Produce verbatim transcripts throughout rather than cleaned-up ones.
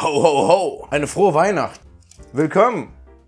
Ho, ho, ho! Eine frohe Weihnacht! Willkommen!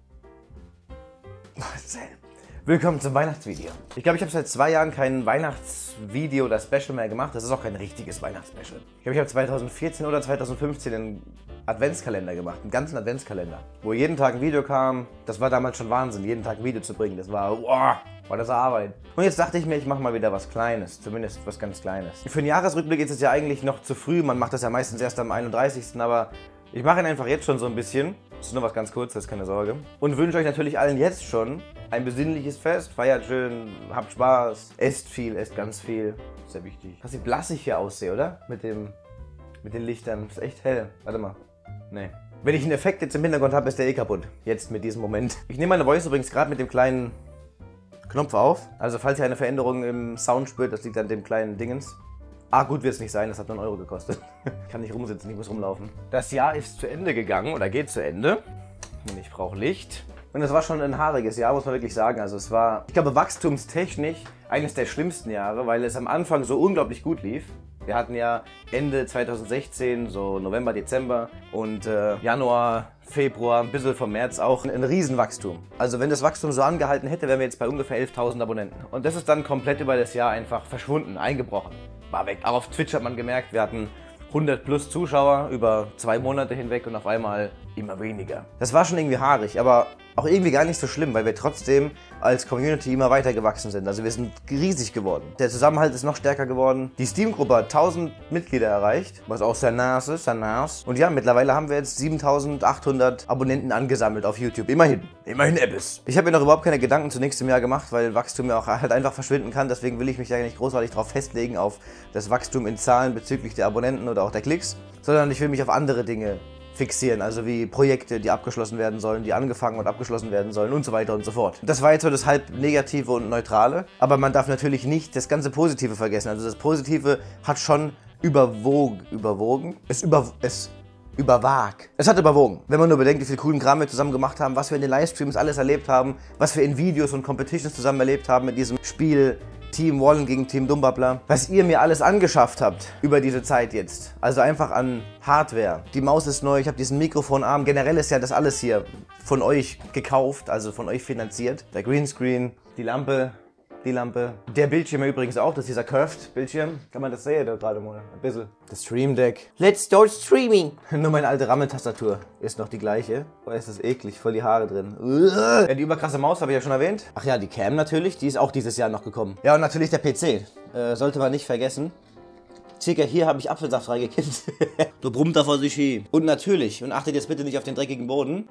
Willkommen zum Weihnachtsvideo. Ich glaube, ich habe seit zwei Jahren kein Weihnachtsvideo oder Special mehr gemacht. Das ist auch kein richtiges Weihnachtsspecial. Ich glaube, ich habe zweitausendvierzehn oder zweitausendfünfzehn einen Adventskalender gemacht. Einen ganzen Adventskalender. Wo jeden Tag ein Video kam. Das war damals schon Wahnsinn, jeden Tag ein Video zu bringen. Das war, wow, war das Arbeit. Und jetzt dachte ich mir, ich mache mal wieder was Kleines. Zumindest was ganz Kleines. Für einen Jahresrückblick ist es ja eigentlich noch zu früh. Man macht das ja meistens erst am einunddreißigsten Aber ich mache ihn einfach jetzt schon so ein bisschen. Das ist nur was ganz Kurzes, keine Sorge. Und wünsche euch natürlich allen jetzt schon ein besinnliches Fest. Feiert schön, habt Spaß, esst viel, esst ganz viel. Sehr wichtig. Krass, wie blass ich hier aussehe, oder? Mit dem, mit den Lichtern. Das ist echt hell. Warte mal. Nee. Wenn ich einen Effekt jetzt im Hintergrund habe, ist der eh kaputt. Jetzt mit diesem Moment. Ich nehme meine Voice übrigens gerade mit dem kleinen Knopf auf. Also falls ihr eine Veränderung im Sound spürt, das liegt an dem kleinen Dingens. Ah, gut wird es nicht sein, das hat nur einen Euro gekostet. Ich kann nicht rumsitzen, ich muss rumlaufen. Das Jahr ist zu Ende gegangen oder geht zu Ende. Und ich brauche Licht. Und es war schon ein haariges Jahr, muss man wirklich sagen. Also es war, ich glaube, wachstumstechnisch eines der schlimmsten Jahre, weil es am Anfang so unglaublich gut lief. Wir hatten ja Ende zweitausendsechzehn, so November, Dezember und äh, Januar, Februar, ein bisschen vom März auch ein Riesenwachstum. Also wenn das Wachstum so angehalten hätte, wären wir jetzt bei ungefähr elftausend Abonnenten. Und das ist dann komplett über das Jahr einfach verschwunden, eingebrochen, war weg. Auch auf Twitch hat man gemerkt, wir hatten hundert plus Zuschauer über zwei Monate hinweg und auf einmal immer weniger. Das war schon irgendwie haarig, aber auch irgendwie gar nicht so schlimm, weil wir trotzdem als Community immer weiter gewachsen sind. Also wir sind riesig geworden. Der Zusammenhalt ist noch stärker geworden. Die Steam-Gruppe hat tausend Mitglieder erreicht, was auch sehr nice ist, sehr nice. Und ja, mittlerweile haben wir jetzt siebentausendachthundert Abonnenten angesammelt auf YouTube. Immerhin. Immerhin etwas. Ich habe mir noch überhaupt keine Gedanken zu nächstem Jahr gemacht, weil Wachstum ja auch halt einfach verschwinden kann. Deswegen will ich mich ja nicht großartig darauf festlegen, auf das Wachstum in Zahlen bezüglich der Abonnenten oder auch der Klicks, sondern ich will mich auf andere Dinge fixieren, also wie Projekte, die abgeschlossen werden sollen, die angefangen und abgeschlossen werden sollen und so weiter und so fort. Das war jetzt so das halb Negative und Neutrale, aber man darf natürlich nicht das ganze Positive vergessen. Also das Positive hat schon überwogen, überwogen, es, über, es überwag. Es hat überwogen. Wenn man nur bedenkt, wie viel coolen Kram wir zusammen gemacht haben, was wir in den Livestreams alles erlebt haben, was wir in Videos und Competitions zusammen erlebt haben mit diesem Spiel Team Wallen gegen Team Dumbabbler. Was ihr mir alles angeschafft habt über diese Zeit jetzt. Also einfach an Hardware. Die Maus ist neu, ich habe diesen Mikrofonarm. Generell ist ja das alles hier von euch gekauft, also von euch finanziert. Der Greenscreen, die Lampe, die Lampe. Der Bildschirm übrigens auch, das ist dieser Curved-Bildschirm. Kann man das sehen da gerade mal? Ein bisschen. Das Stream Deck. Let's start streaming! Nur meine alte Rammeltastatur ist noch die gleiche. Boah, ist das eklig, voll die Haare drin. Ja, die überkrasse Maus habe ich ja schon erwähnt. Ach ja, die Cam natürlich, die ist auch dieses Jahr noch gekommen. Ja, und natürlich der P C. Äh, sollte man nicht vergessen. Circa hier habe ich Apfelsaft reingekippt. So brummt er vor sich hin. Und natürlich, und achtet jetzt bitte nicht auf den dreckigen Boden.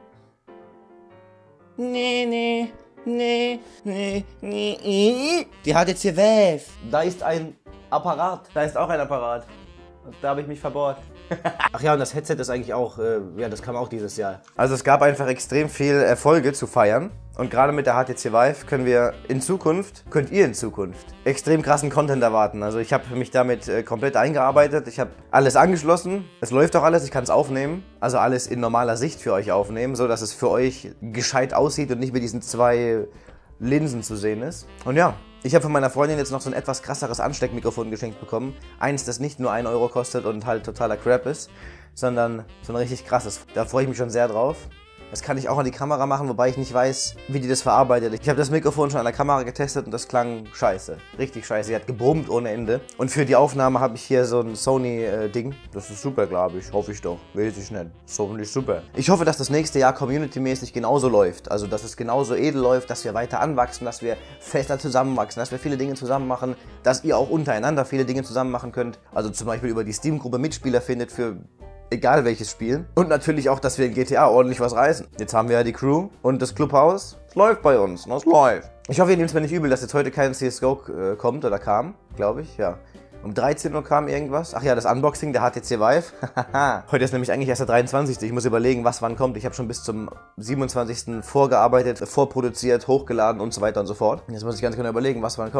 Nee, nee. Nee, nee, nee. Die hat jetzt hier Wave. Da ist ein Apparat. Da ist auch ein Apparat. Und da habe ich mich verbohrt. Ach ja, und das Headset ist eigentlich auch, äh, ja, das kam auch dieses Jahr. Also es gab einfach extrem viel Erfolge zu feiern. Und gerade mit der H T C Vive können wir in Zukunft, könnt ihr in Zukunft, extrem krassen Content erwarten. Also ich habe mich damit äh, komplett eingearbeitet. Ich habe alles angeschlossen. Es läuft auch alles, ich kann es aufnehmen. Also alles in normaler Sicht für euch aufnehmen, so dass es für euch gescheit aussieht und nicht mit diesen zwei Linsen zu sehen ist. Und ja, ich habe von meiner Freundin jetzt noch so ein etwas krasseres Ansteckmikrofon geschenkt bekommen. Eins, das nicht nur ein Euro kostet und halt totaler Crap ist, sondern so ein richtig krasses. Da freue ich mich schon sehr drauf. Das kann ich auch an die Kamera machen, wobei ich nicht weiß, wie die das verarbeitet. Ich habe das Mikrofon schon an der Kamera getestet und das klang scheiße. Richtig scheiße. Sie hat gebrummt ohne Ende. Und für die Aufnahme habe ich hier so ein Sony-Ding. Äh, das ist super, glaube ich. Hoffe ich doch. Weiß ich nicht. So hoffentlich super. Ich hoffe, dass das nächste Jahr community-mäßig genauso läuft. Also, dass es genauso edel läuft, dass wir weiter anwachsen, dass wir fester zusammenwachsen, dass wir viele Dinge zusammen machen, dass ihr auch untereinander viele Dinge zusammen machen könnt. Also zum Beispiel über die Steam-Gruppe Mitspieler findet für egal welches Spiel. Und natürlich auch, dass wir in G T A ordentlich was reißen. Jetzt haben wir ja die Crew und das Clubhaus. Es läuft bei uns. Es läuft. Ich hoffe, ihr nehmt es mir nicht übel, dass jetzt heute kein C S G O äh, kommt oder kam, glaube ich, ja. Um dreizehn Uhr kam irgendwas. Ach ja, das Unboxing der H T C Vive. Heute ist nämlich eigentlich erst der dreiundzwanzigste Ich muss überlegen, was wann kommt. Ich habe schon bis zum siebenundzwanzigsten vorgearbeitet, vorproduziert, hochgeladen und so weiter und so fort. Jetzt muss ich ganz genau überlegen, was wann kommt.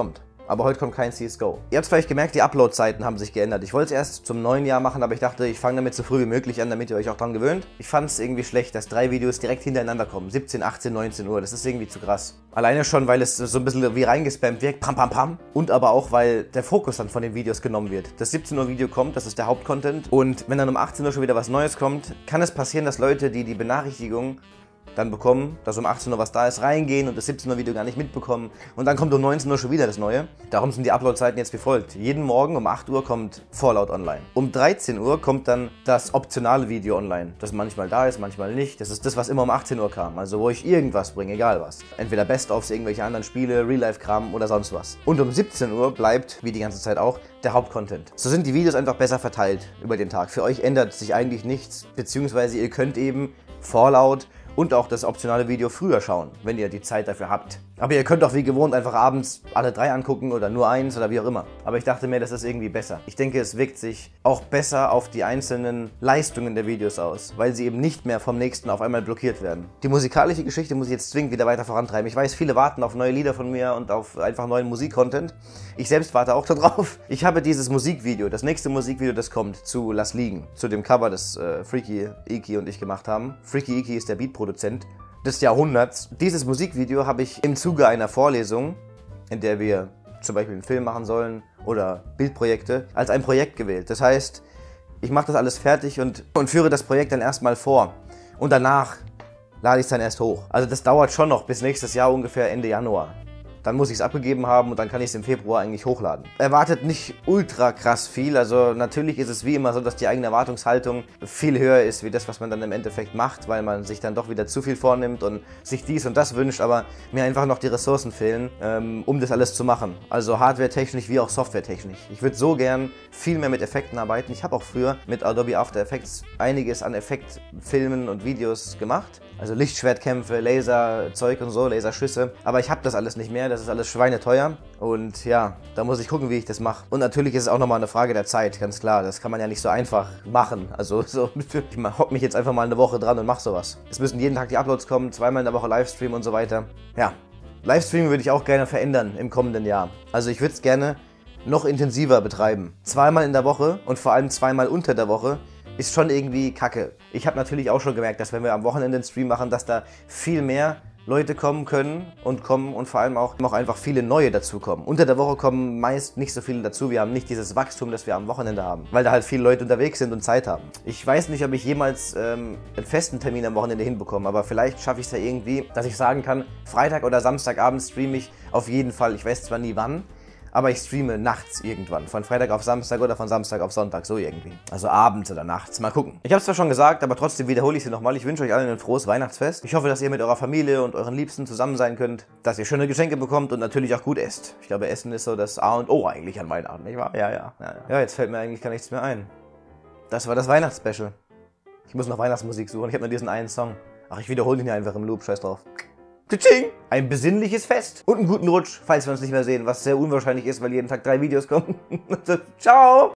Aber heute kommt kein C S G O. Ihr habt vielleicht gemerkt, die Upload-Zeiten haben sich geändert. Ich wollte es erst zum neuen Jahr machen, aber ich dachte, ich fange damit so früh wie möglich an, damit ihr euch auch dran gewöhnt. Ich fand es irgendwie schlecht, dass drei Videos direkt hintereinander kommen. siebzehn, achtzehn, neunzehn Uhr. Das ist irgendwie zu krass. Alleine schon, weil es so ein bisschen wie reingespammt wirkt. Pam, pam, pam. Und aber auch, weil der Fokus dann von den Videos genommen wird. Das siebzehn Uhr Video kommt, das ist der Hauptcontent. Und wenn dann um achtzehn Uhr schon wieder was Neues kommt, kann es passieren, dass Leute, die die Benachrichtigung dann bekommen, dass um achtzehn Uhr was da ist, reingehen und das siebzehn Uhr Video gar nicht mitbekommen. Und dann kommt um neunzehn Uhr schon wieder das Neue. Darum sind die Upload-Zeiten jetzt wie folgt. Jeden Morgen um acht Uhr kommt Fallout online. Um dreizehn Uhr kommt dann das optionale Video online, das manchmal da ist, manchmal nicht. Das ist das, was immer um achtzehn Uhr kam. Also wo ich irgendwas bringe, egal was. Entweder Best-ofs, irgendwelche anderen Spiele, Real-Life-Kram oder sonst was. Und um siebzehn Uhr bleibt, wie die ganze Zeit auch, der Hauptcontent. So sind die Videos einfach besser verteilt über den Tag. Für euch ändert sich eigentlich nichts, beziehungsweise ihr könnt eben Fallout und auch das optionale Video früher schauen, wenn ihr die Zeit dafür habt. Aber ihr könnt auch wie gewohnt einfach abends alle drei angucken oder nur eins oder wie auch immer. Aber ich dachte mir, das ist irgendwie besser. Ich denke, es wirkt sich auch besser auf die einzelnen Leistungen der Videos aus, weil sie eben nicht mehr vom nächsten auf einmal blockiert werden. Die musikalische Geschichte muss ich jetzt zwingend wieder weiter vorantreiben. Ich weiß, viele warten auf neue Lieder von mir und auf einfach neuen Musikcontent. Ich selbst warte auch darauf. Ich habe dieses Musikvideo, das nächste Musikvideo, das kommt, zu Lass liegen, zu dem Cover, das äh, Freaky Iki und ich gemacht haben. Freaky Iki ist der Beatproduzent des Jahrhunderts. Dieses Musikvideo habe ich im Zuge einer Vorlesung, in der wir zum Beispiel einen Film machen sollen oder Bildprojekte, als ein Projekt gewählt. Das heißt, ich mache das alles fertig und, und führe das Projekt dann erstmal vor. Und danach lade ich es dann erst hoch. Also das dauert schon noch bis nächstes Jahr, ungefähr Ende Januar. Dann muss ich es abgegeben haben und dann kann ich es im Februar eigentlich hochladen. Erwartet nicht ultra krass viel, also natürlich ist es wie immer so, dass die eigene Erwartungshaltung viel höher ist, wie das, was man dann im Endeffekt macht, weil man sich dann doch wieder zu viel vornimmt und sich dies und das wünscht, aber mir einfach noch die Ressourcen fehlen, ähm, um das alles zu machen. Also hardware-technisch wie auch software-technisch. Ich würde so gern viel mehr mit Effekten arbeiten. Ich habe auch früher mit Adobe After Effects einiges an Effektfilmen und Videos gemacht. Also Lichtschwertkämpfe, Laserzeug und so, Laserschüsse. Aber ich habe das alles nicht mehr, das ist alles schweineteuer. Und ja, da muss ich gucken, wie ich das mache. Und natürlich ist es auch nochmal eine Frage der Zeit, ganz klar. Das kann man ja nicht so einfach machen. Also so, ich hock mich jetzt einfach mal eine Woche dran und mach sowas. Es müssen jeden Tag die Uploads kommen, zweimal in der Woche Livestream und so weiter. Ja, Livestream würde ich auch gerne verändern im kommenden Jahr. Also ich würde es gerne noch intensiver betreiben. Zweimal in der Woche und vor allem zweimal unter der Woche ist schon irgendwie kacke. Ich habe natürlich auch schon gemerkt, dass wenn wir am Wochenende einen Stream machen, dass da viel mehr Leute kommen können und kommen und vor allem auch, auch einfach viele neue dazukommen. Unter der Woche kommen meist nicht so viele dazu. Wir haben nicht dieses Wachstum, das wir am Wochenende haben, weil da halt viele Leute unterwegs sind und Zeit haben. Ich weiß nicht, ob ich jemals ähm, einen festen Termin am Wochenende hinbekomme, aber vielleicht schaffe ich es ja irgendwie, dass ich sagen kann, Freitag oder Samstagabend streame ich auf jeden Fall. Ich weiß zwar nie wann, aber ich streame nachts irgendwann. Von Freitag auf Samstag oder von Samstag auf Sonntag, so irgendwie. Also abends oder nachts, mal gucken. Ich habe es zwar schon gesagt, aber trotzdem wiederhole ich es nochmal. Ich wünsche euch allen ein frohes Weihnachtsfest. Ich hoffe, dass ihr mit eurer Familie und euren Liebsten zusammen sein könnt, dass ihr schöne Geschenke bekommt und natürlich auch gut esst. Ich glaube, Essen ist so das A und O eigentlich an Weihnachten, nicht wahr? Ja, ja, ja, ja. Ja, jetzt fällt mir eigentlich gar nichts mehr ein. Das war das Weihnachtsspecial. Ich muss noch Weihnachtsmusik suchen. Ich habe nur diesen einen Song. Ach, ich wiederhole ihn hier einfach im Loop. Scheiß drauf. Tsching! Ein besinnliches Fest und einen guten Rutsch, falls wir uns nicht mehr sehen, was sehr unwahrscheinlich ist, weil jeden Tag drei Videos kommen. Ciao!